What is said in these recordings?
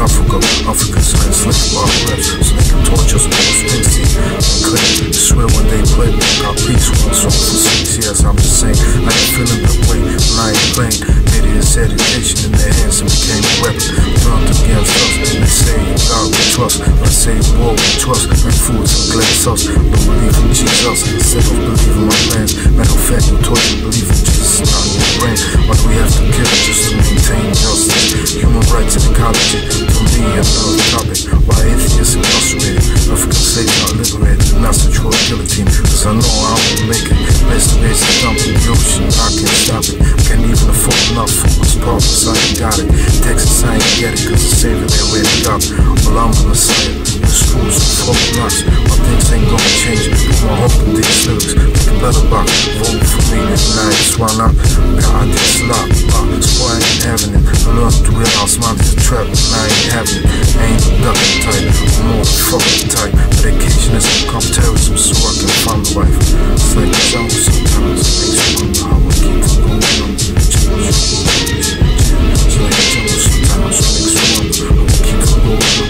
Africa, Africans are enslaved by reps, so they can torture us with Springsteen and claim. I swear when they play, got peace when I'm song for 6 years. I'm just saying, I ain't feeling that way when I ain't playing. Idiots education in their hands and became a weapon. Turned against us, and they say God we trust. I say war we trust, and foods and glass sauce. Don't believe in Jesus instead of believing my plans. Matter of fact, you taught you believe in Jesus, not in your brain. Why do we have to kill just to maintain justice? Human rights and ecology, to me another topic. Why atheists incarcerated, African slaves not liberated, and that's the true guillotine. Cause I know I won't make it. Best ways to dump in the ocean, I can't stop it. Can't even afford enough focus purpose, I ain't got it. Texas, I ain't get it, cause the savior they already got. Well, I'm the Messiah, the schools and folk blocks. My things ain't gonna change, put my hope in these lyrics. Make a better box, vote for me, and I just why not? God, this lock, so I ain't having it. I learned to realize mine is a trap, and I ain't having it. I ain't ducking tight, I'm more fucking tight. Medication has become terrorism, so I can find the wife. It's like the jungle sometimes, it makes me wonder how I keep from going on. It's like the jungle sometimes, it makes me wonder how I keep from going on.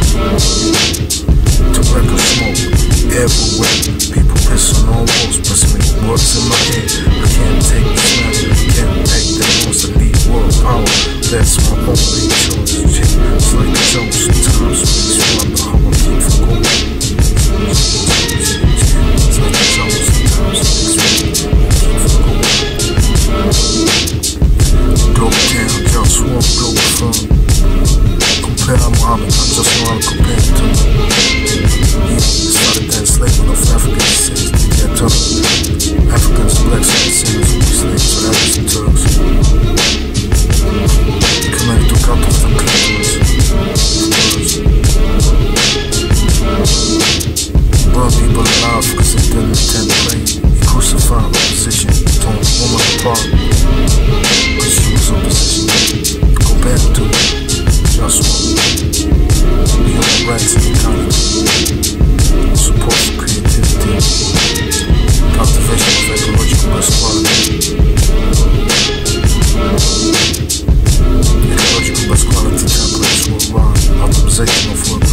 Tobacco smoke everywhere, people piss on all walls, pressing me words in my head. I can't take the smell, can't take the noise, I need world power. That's my only choice. It's like the jungle sometimes, it makes me wonder how I keep from going on. It's like the jungle sometimes, it makes me wonder how I keep from going on. Global town, JustWar, Globalfirm. Compare Muhammad, I just know how to compare it to me. He started that enslavement of African descent. Yeah, Turks. Africans and blacks and descendants of these slaves, so that is the Turks. Committed to cut off the clitoris. Burn people alive because they didn't intend to play. He crucified opposition, torn a woman apart because she was opposition. Compared to JustWar, human rights and economy, support for creativity, cultivation of ecological best quality, ecological best quality templates worldwide, optimization of work